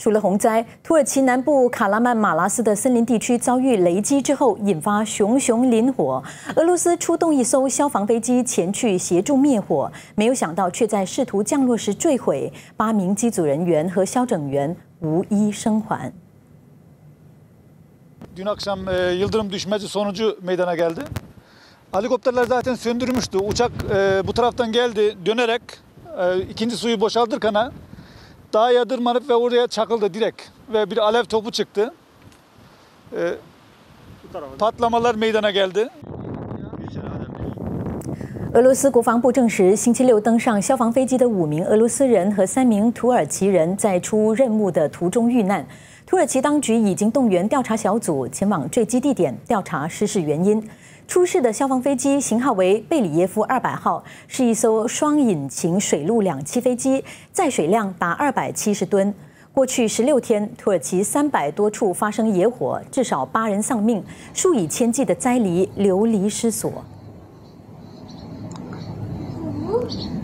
除了洪灾，土耳其南部卡拉曼马拉斯的森林地区遭遇雷击之后，引发熊熊林火。俄罗斯出动一艘消防飞机前去协助灭火，没有想到却在试图降落时坠毁，8名机组人员和消拯员无一生还。 Dün akşam yıldırım düşmesi sonucu meydana geldi. Helikopterler zaten söndürmüştü. Uçak bu taraftan geldi dönerek ikinci suyu boşaltırken dağa tırmanıp ve oraya çakıldı direkt ve bir alev topu çıktı. Patlamalar meydana geldi. 俄罗斯国防部证实，星期六登上消防飞机的5名俄罗斯人和3名土耳其人在出任务的途中遇难。土耳其当局已经动员调查小组前往坠机地点调查失事原因。出事的消防飞机型号为贝里耶夫200号，是一艘双引擎水陆两栖飞机，载水量达270吨。过去16天，土耳其300多处发生野火，至少8人丧命，数以千计的灾黎流离失所。